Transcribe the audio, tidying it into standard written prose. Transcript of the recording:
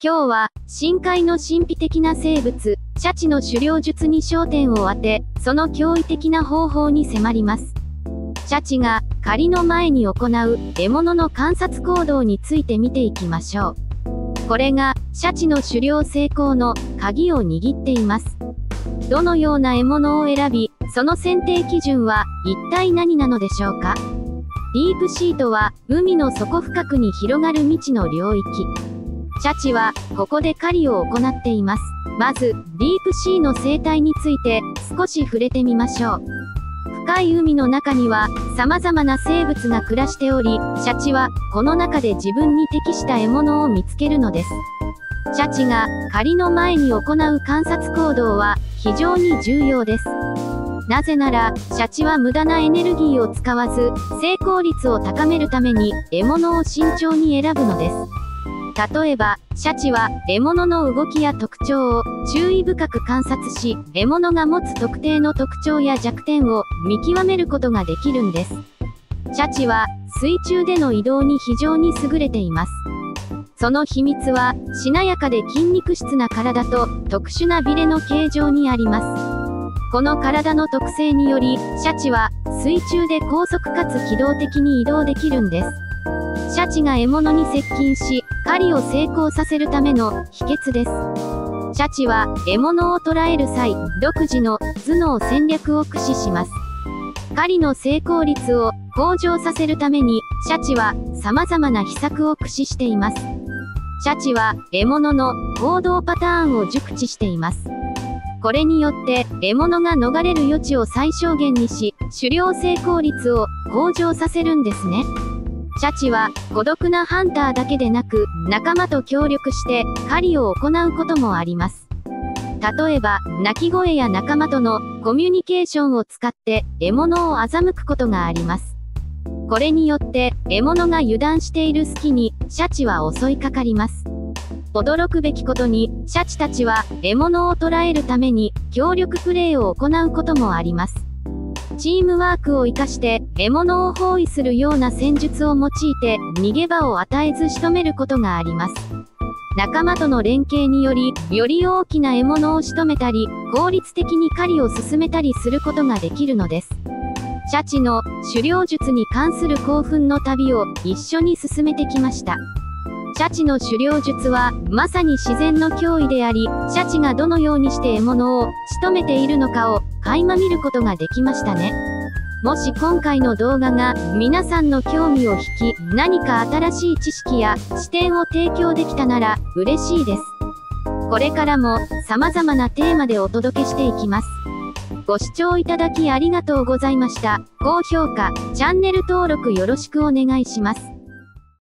今日は、深海の神秘的な生物、シャチの狩猟術に焦点を当て、その驚異的な方法に迫ります。シャチが、狩りの前に行う、獲物の観察行動について見ていきましょう。これが、シャチの狩猟成功の、鍵を握っています。どのような獲物を選び、その選定基準は、一体何なのでしょうか。ディープシーとは、海の底深くに広がる未知の領域。シャチは、ここで狩りを行っています。まず、ディープシーの生態について、少し触れてみましょう。深い海の中には、様々な生物が暮らしており、シャチは、この中で自分に適した獲物を見つけるのです。シャチが、狩りの前に行う観察行動は、非常に重要です。なぜなら、シャチは無駄なエネルギーを使わず、成功率を高めるために、獲物を慎重に選ぶのです。例えば、シャチは、獲物の動きや特徴を注意深く観察し、獲物が持つ特定の特徴や弱点を見極めることができるんです。シャチは、水中での移動に非常に優れています。その秘密は、しなやかで筋肉質な体と特殊なビレの形状にあります。この体の特性により、シャチは、水中で高速かつ機動的に移動できるんです。シャチが獲物に接近し、狩りを成功させるための秘訣です。シャチは獲物を捕らえる際、独自の頭脳戦略を駆使します。狩りの成功率を向上させるために、シャチは様々な秘策を駆使しています。シャチは獲物の行動パターンを熟知しています。これによって獲物が逃れる余地を最小限にし、狩猟成功率を向上させるんですね。シャチは孤独なハンターだけでなく、仲間と協力して狩りを行うこともあります。例えば、鳴き声や仲間とのコミュニケーションを使って獲物を欺くことがあります。これによって獲物が油断している隙にシャチは襲いかかります。驚くべきことに、シャチたちは獲物を捕らえるために協力プレイを行うこともあります。チームワークを活かして獲物を包囲するような戦術を用いて逃げ場を与えず仕留めることがあります。仲間との連携により、より大きな獲物を仕留めたり、効率的に狩りを進めたりすることができるのです。シャチの狩猟術に関する興奮の旅を一緒に進めてきました。シャチの狩猟術は、まさに自然の脅威であり、シャチがどのようにして獲物を仕留めているのかを垣間見ることができましたね。もし今回の動画が皆さんの興味を引き、何か新しい知識や視点を提供できたなら嬉しいです。これからも様々なテーマでお届けしていきます。ご視聴いただきありがとうございました。高評価、チャンネル登録よろしくお願いします。